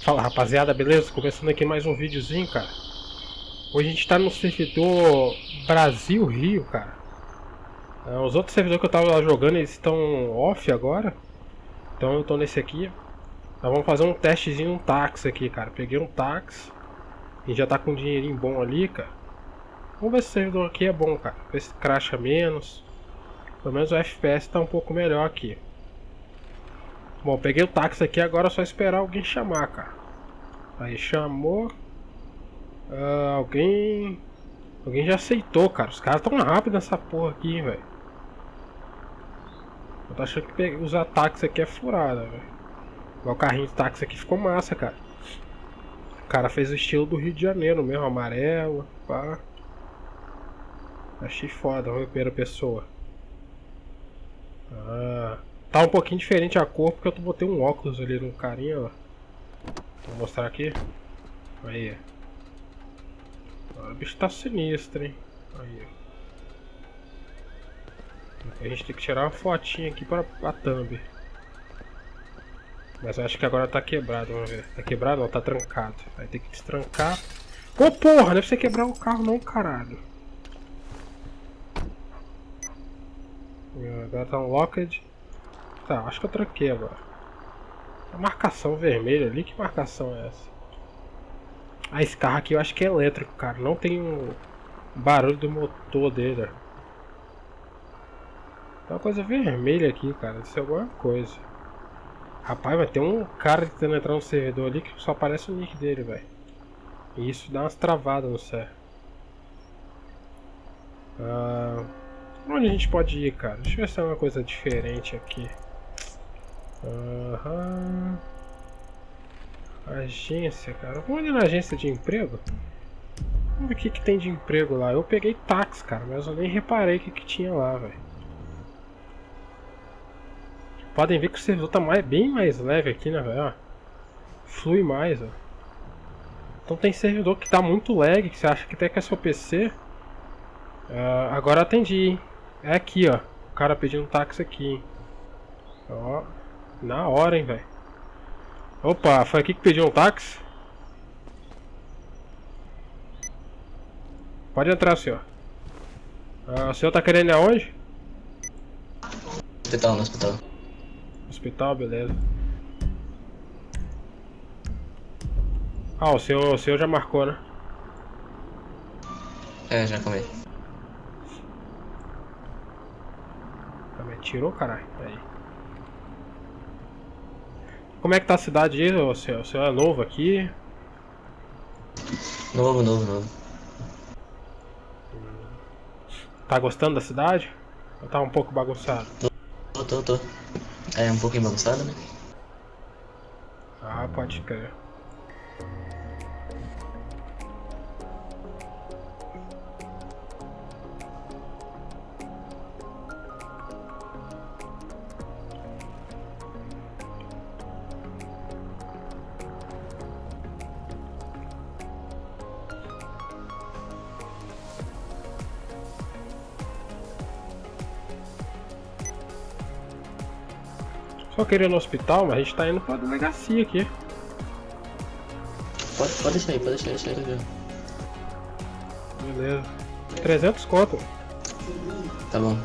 Fala rapaziada, beleza? Começando aqui mais um videozinho, cara. Hoje a gente tá no servidor Brasil Rio, cara. Os outros servidores que eu tava jogando, eles estão off agora. Então eu tô nesse aqui. Nós vamos fazer um testezinho, um táxi aqui, cara. Peguei um táxi. A gente já tá com um dinheirinho bom ali, cara. Vamos ver se o servidor aqui é bom, cara. Ver se cracha menos. Pelo menos o FPS tá um pouco melhor aqui. Bom, peguei o táxi aqui, agora é só esperar alguém chamar, cara. Aí chamou. Alguém já aceitou, cara. Os caras tão rápido nessa porra aqui, velho. Eu tô achando que usar táxi aqui é furada, velho. O carrinho de táxi aqui ficou massa, cara. O cara fez o estilo do Rio de Janeiro mesmo, amarelo, pá. Achei foda, vamos ver a primeira pessoa. Tá um pouquinho diferente a cor porque eu botei um óculos ali no carinha, ó. Vou mostrar aqui. Aí. O bicho tá sinistro, hein. Aí. A gente tem que tirar uma fotinha aqui para a thumb. Mas eu acho que agora tá quebrado, vamos ver. Tá quebrado? Não, tá trancado. Vai ter que destrancar. Ô porra, não é pra você quebrar o carro não, caralho. Agora tá unlocked. Tá, acho que eu tranquei agora. A marcação vermelha ali, que marcação é essa? Ah, esse carro aqui eu acho que é elétrico, cara. Não tem um barulho do motor dele. Tem uma coisa vermelha aqui, cara. Isso é alguma coisa. Rapaz, vai ter um cara tentando entrar no servidor ali que só aparece o nick dele, velho. E isso dá umas travadas no céu. Onde a gente pode ir, cara? Deixa eu ver se é uma coisa diferente aqui. Agência, cara. Vamos ali na agência de emprego? Vamos ver o que tem de emprego lá. Eu peguei táxi, cara, mas eu nem reparei o que tinha lá, velho. Podem ver que o servidor tá bem mais leve aqui, né, velho? Flui mais, ó. Então tem servidor que tá muito lag, que você acha que até que é seu PC. Agora atendi, hein? É aqui, ó. O cara pedindo táxi aqui, hein? Ó. Na hora, hein, velho. Opa, foi aqui que pediu um táxi? Pode entrar, senhor. O senhor tá querendo ir aonde? Hospital, no hospital. Hospital, beleza. O senhor já marcou, né? É, já comi. Tirou, caralho. Aí. Como é que tá a cidade aí, o senhor? O senhor é novo aqui? Novo. Tá gostando da cidade? Ou tá um pouco bagunçado? Tô. É um pouquinho bagunçado, né? Pode crer. Só queria ir no hospital, mas a gente tá indo pra delegacia aqui. Pode deixar aí, viu? Beleza. 300 conto. Tá bom.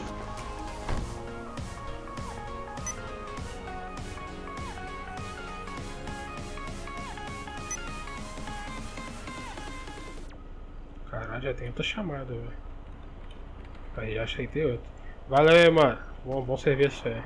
Caralho, já tem outra chamada, velho. Aí, já aceitei outra. Valeu, mano. Bom serviço aí.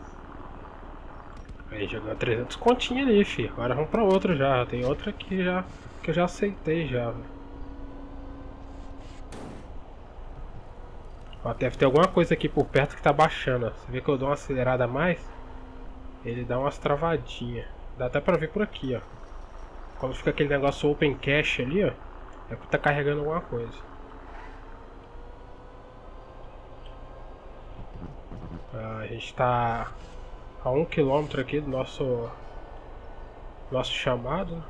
Aí, jogou 300 continha ali, fi. Agora vamos pra outra já. Tem outra aqui já que eu já aceitei já, velho. Deve ter alguma coisa aqui por perto que tá baixando. Ó. Você vê que eu dou uma acelerada a mais, ele dá umas travadinhas. Dá até pra ver por aqui, ó. Quando fica aquele negócio open cache ali, ó, é porque tá carregando alguma coisa. A gente tá a 1 km aqui do nosso chamado.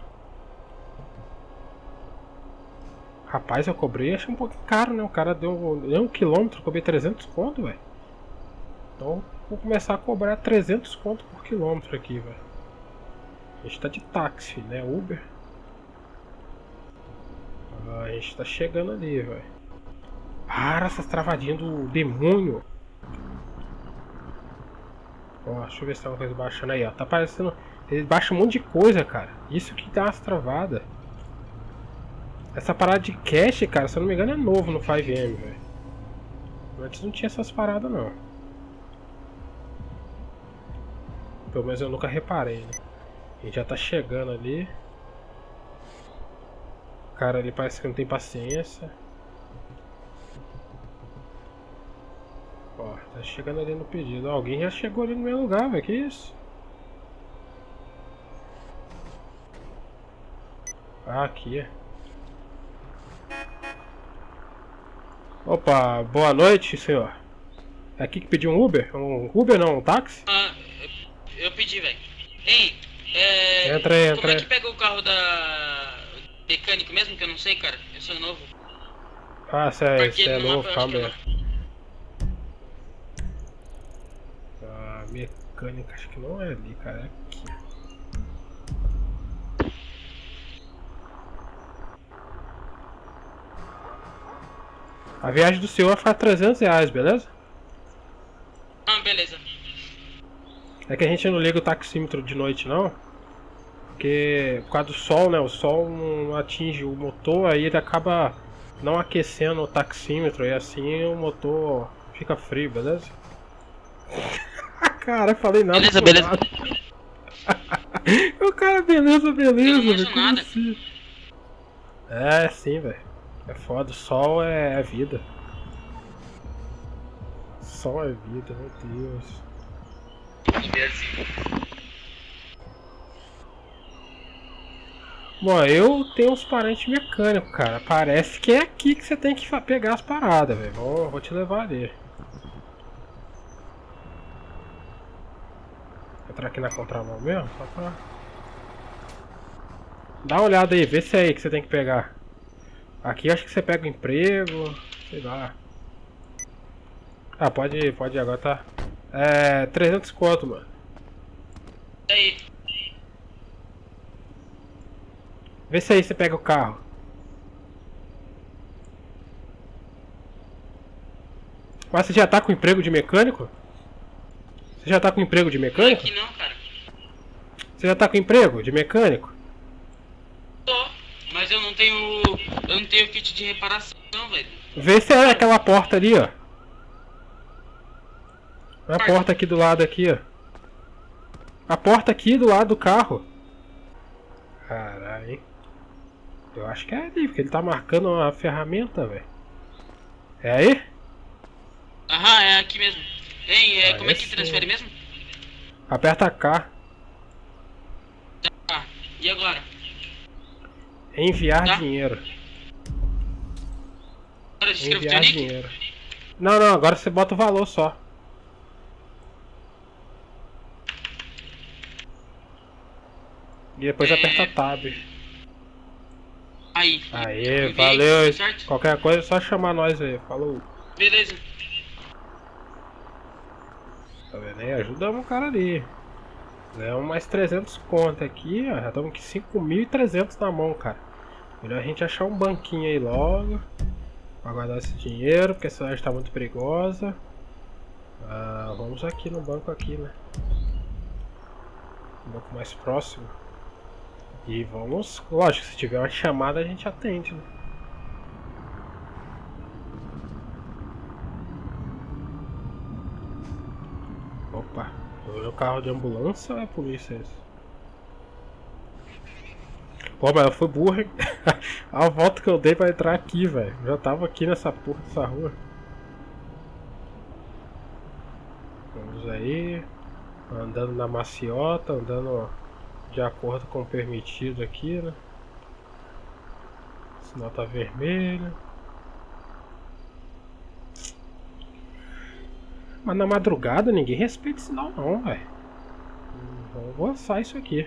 Rapaz, eu cobrei, achei um pouquinho caro, né? O cara deu 1 km, eu cobrei 300 conto, velho. Então vou começar a cobrar 300 conto por quilômetro aqui, velho. A gente tá de táxi, né? Uber. A gente tá chegando ali, velho. Para essas travadinhas do demônio. Ó, deixa eu ver se tem uma coisa baixando aí, ó. Tá aparecendo. Ele baixa um monte de coisa, cara. Isso que dá umas travadas. Essa parada de cache, cara, se eu não me engano, é novo no 5M, velho. Antes não tinha essas paradas, não. Pelo menos eu nunca reparei, né? A gente já tá chegando ali. O cara ali parece que não tem paciência. Ó, tá chegando ali no pedido. Ó, alguém já chegou ali no meu lugar, velho. Que isso? Ah, aqui. Opa, boa noite, senhor. É aqui que pediu um Uber? Um Uber não, um táxi? Ah, eu pedi, velho. Hein, Entra aí, como entra é aí. que pega o carro da mecânico mesmo, que eu não sei, cara? Eu sou novo. Ah, você Marquei é ele no novo, mapa, eu calma acho aí. Ah, mecânica, acho que não é ali, cara, é aqui. A viagem do senhor vai ficar R$300, beleza? Ah, beleza. É que a gente não liga o taxímetro de noite, não. Porque por causa do sol, né? O sol não atinge o motor, aí ele acaba não aquecendo o taxímetro e assim o motor fica frio, beleza? Cara, falei nada. Beleza, beleza. O cara, beleza, beleza. Eu não manjo velho, como nada. assim? É, sim, velho. É foda, o sol é vida. Sol é vida, meu Deus. Bom, eu tenho uns parentes mecânicos, cara. Parece que é aqui que você tem que pegar as paradas, velho. Vou te levar ali. Entrar aqui na contramão mesmo? Só pra... Dá uma olhada aí, vê se é aí que você tem que pegar. Aqui eu acho que você pega o emprego, sei lá. Ah, pode ir agora, tá? É, 300 conto, mano. E aí? Vê se aí você pega o carro. Mas você já tá com emprego de mecânico? Você já tá com emprego de mecânico? Aqui não, cara. Você já tá com emprego de mecânico? Tô, mas eu não tenho kit de reparação, velho. Vê se é aquela porta ali, ó. A porta aqui do lado aqui, ó. A porta aqui do lado do carro. Caralho, hein? Eu acho que é ali, porque ele tá marcando uma ferramenta, velho. É aí? Aham, é aqui mesmo. Hein, como é que sim. transfere mesmo? Aperta K. Tá, e agora? Enviar Tá. dinheiro. Agora você escreve teu Enviar nick? dinheiro. Não, agora você bota o valor só. E depois aperta Tab. Aí. Aê, Enviei, valeu. certo? Qualquer coisa é só chamar nós aí. Falou. Beleza. Tá vendo aí? Ajudamos o cara ali. Deu mais 300 conto aqui, ó. Já estamos com 5.300 na mão, cara. Melhor a gente achar um banquinho aí logo. Pra guardar esse dinheiro, porque a cidade está muito perigosa. Ah, vamos aqui no banco aqui, né? Um banco mais próximo. E vamos... Lógico, se tiver uma chamada a gente atende, né? Opa, é o carro de ambulância ou é polícia esse? Pô, mas eu fui burro, hein? A volta que eu dei pra entrar aqui, velho. Já tava aqui nessa porra dessa rua. Vamos aí. Andando na maciota, andando de acordo com o permitido aqui, né? O sinal tá vermelho. Mas na madrugada ninguém respeita sinal não, velho. Vamos avançar isso aqui.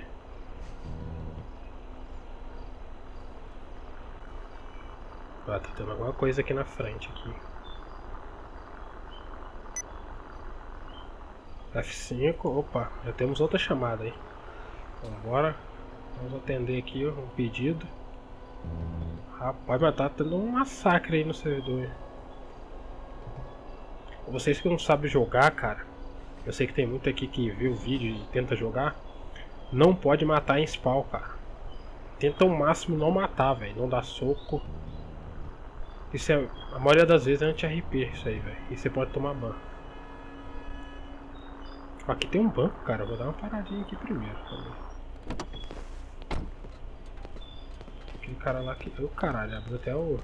Ah, tá tendo alguma coisa aqui na frente aqui. F5, opa, já temos outra chamada aí. Vambora. Vamos atender aqui um pedido. Rapaz, mas tá tendo um massacre aí no servidor. Vocês que não sabem jogar, cara, eu sei que tem muito aqui que vê o vídeo e tenta jogar. Não pode matar em spawn, cara. Tenta ao máximo não matar, velho. Não dar soco. Isso é, a maioria das vezes é anti-RP isso aí, velho. E você pode tomar ban. Aqui tem um banco, cara. Eu vou dar uma paradinha aqui primeiro também. Aquele cara lá que... Ô, caralho, abriu até o...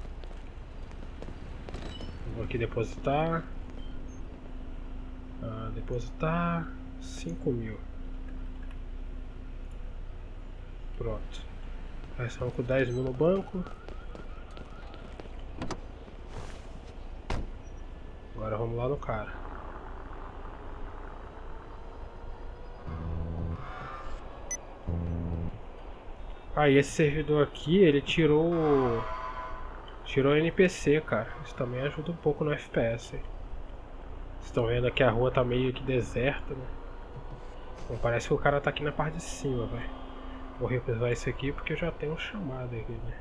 Vou aqui depositar. Depositar 5.000. Pronto. Aí estamos com 10.000 no banco. Agora vamos lá no cara. Aí esse servidor aqui, ele tirou o NPC, cara. Isso também ajuda um pouco no FPS. Vocês estão vendo aqui a rua tá meio que deserta, né? Então parece que o cara tá aqui na parte de cima, velho. Vou revisar isso aqui porque eu já tenho um chamado aqui, né?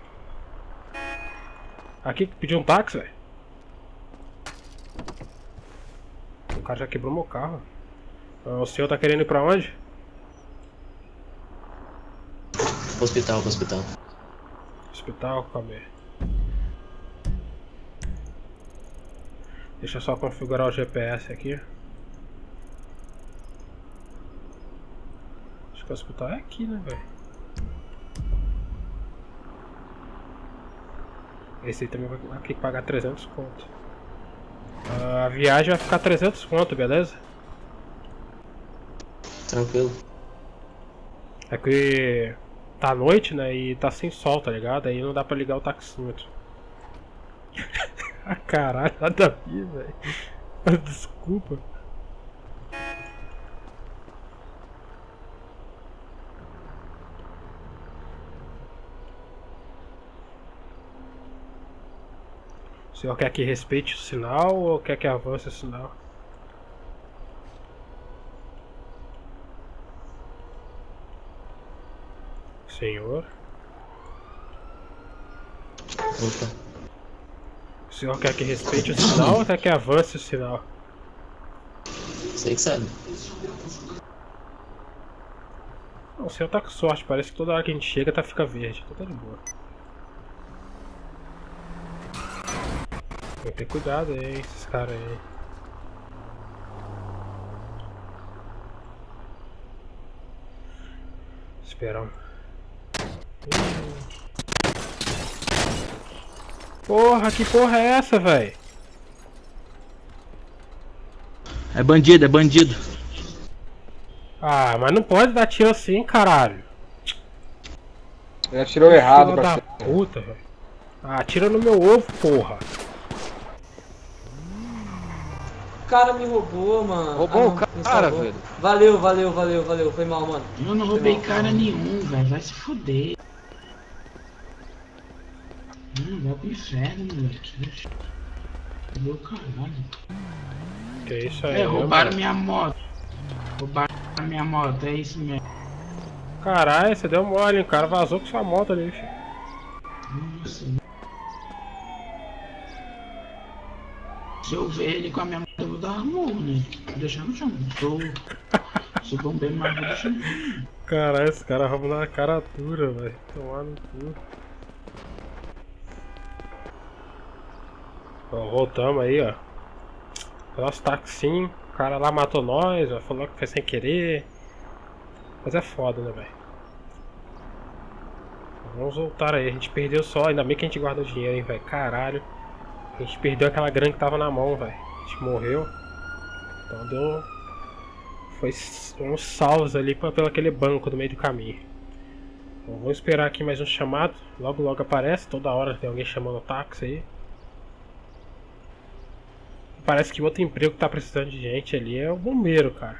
Aqui, pediu um táxi, velho. O cara já quebrou meu carro. O senhor tá querendo ir pra onde? Hospital. Hospital, calma. Deixa eu só configurar o GPS aqui. Acho que o hospital é aqui, né, velho? Esse aí também vai ter que pagar 300 conto. A viagem vai ficar 300 conto, beleza? Tranquilo. É que tá noite, né, e tá sem sol, tá ligado? Aí não dá pra ligar o taxímetro. Ah, caralho, nada a ver, velho. Desculpa. O senhor quer que respeite o sinal ou quer que avance o sinal? Senhor? Opa. O senhor quer que respeite o sinal ou quer que avance o sinal? Sei que sabe. Não, o senhor tá com sorte, parece que toda hora que a gente chega fica verde, então tá de boa. Tem que ter cuidado aí, esses caras aí. Esperar. Porra, que porra é essa, velho? É bandido. Ah, mas não pode dar tiro assim, caralho. Ele atirou errado, Filha da parceiro. puta, velho. Ah, atira no meu ovo, porra. O cara me roubou, mano. Roubou não, o me cara, salvou. velho. Valeu. Foi mal, mano. Eu não roubei cara nenhum, velho. Vai se fuder. Vai pro inferno, moleque. Meu caralho. Que isso aí? Roubaram minha moto. É isso mesmo. Caralho, você deu mole, hein? O cara vazou com sua moto ali, filho. Nossa. Se eu ver ele com a minha moto, eu vou dar amor, né? Vou deixar no chão. Sou bombeiro, mas vou deixar no chão. Caralho, esse cara rouba na cara dura, velho. Tomar no cu. Bom, voltamos aí, ó. Nosso taxinho. O cara lá matou nós, ó, falou que foi sem querer. Mas é foda, né, velho? Vamos voltar aí. A gente perdeu só. Ainda bem que a gente guardou dinheiro, hein, velho. Caralho. A gente perdeu aquela grana que tava na mão, velho. A gente morreu. Então deu... Foi uns salvos ali pelo aquele banco no meio do caminho. Então, vamos esperar aqui mais um chamado. Logo aparece. Toda hora tem alguém chamando o táxi aí. Parece que outro emprego que tá precisando de gente ali é o bombeiro, cara.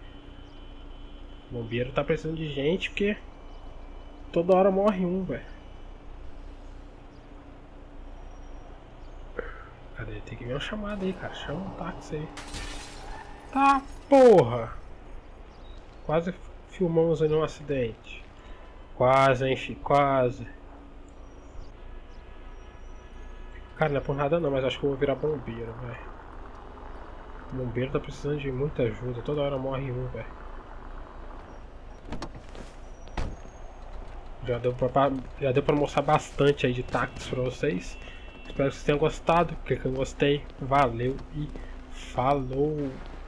O bombeiro tá precisando de gente porque toda hora morre um, velho. Cadê? Tem que ver uma chamada aí, cara. Chama um táxi aí. Tá, porra! Quase filmamos aí um acidente. Quase, hein, fi, quase. Cara, não é por nada não, mas acho que eu vou virar bombeiro, velho. O bombeiro tá precisando de muita ajuda, toda hora morre um, velho. Já deu pra mostrar bastante aí de táticos pra vocês. Espero que vocês tenham gostado, porque eu gostei. Valeu e falou!